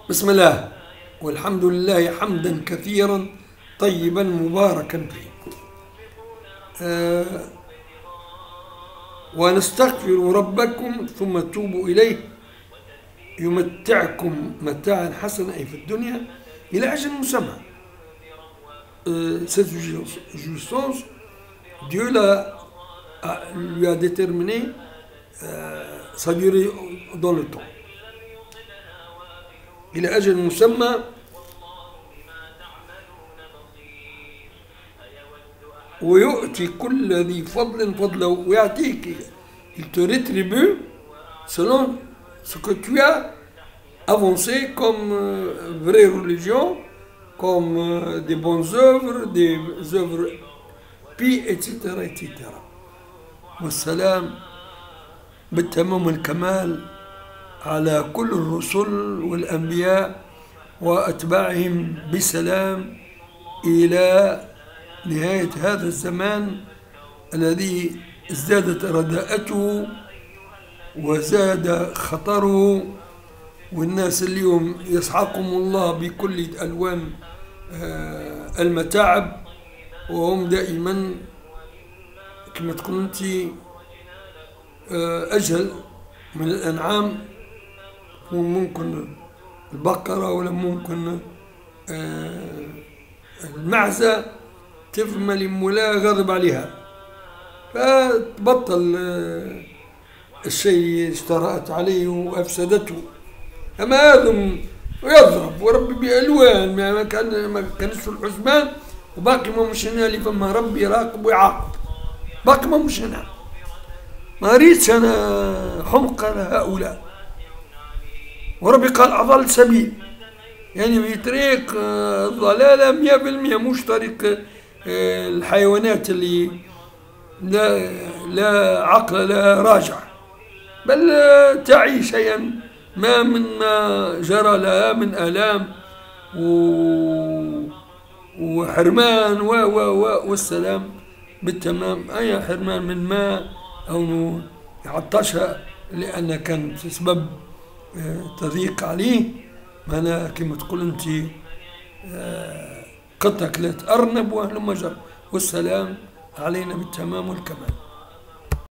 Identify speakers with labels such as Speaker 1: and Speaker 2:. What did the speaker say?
Speaker 1: بسم الله والحمد لله حمدا كثيرا طيبا مباركا فيه. ونستغفر ربكم ثم توبوا إليه يمتعكم متاعا حسنا أي في الدنيا إلى أجل مسمى. Cette jouissance, Dieu lui a déterminé sa durée dans le temps. إلى أجل مسمى ويؤتي كل ذي فضل فضله ويعطيك. Il te rétribue selon ce que tu as avancé comme vraie religion, comme des bonnes œuvres, des œuvres pies, etc. etc. والسلام بالتمام والكمال على كل الرسل والأنبياء وأتباعهم بسلام إلى نهاية هذا الزمان الذي ازدادت رداءته وزاد خطره، والناس اليوم يسحقهم الله بكل ألوان المتاعب، وهم دائما كما تقول أنت أجهل من الأنعام، ممكن البقرة ولا ممكن المعزة تفمل مولاها غضب عليها فتبطل الشيء اشترأت عليه وأفسدته. أما هذا يضرب وربي بألوان ما كانش في الحسبان، وباقي ما مش هنا اللي فما ربي يراقب ويعاقب، باقي ما مش هنا. ما ريتش أنا حمقى هؤلاء، وربي قال أضل سبيل، يعني في طريق الضلالة 100%، مش طريق الحيوانات اللي لا عقل لا راجع، بل تعي شيئا ما جرى لها من آلام وحرمان والسلام بالتمام. أي حرمان من ماء أو عطشها لأن كانت سبب تضييق عليه، معناها كما تقول أنت قد أكلت أرنب وأهل مجر، والسلام علينا بالتمام والكمال.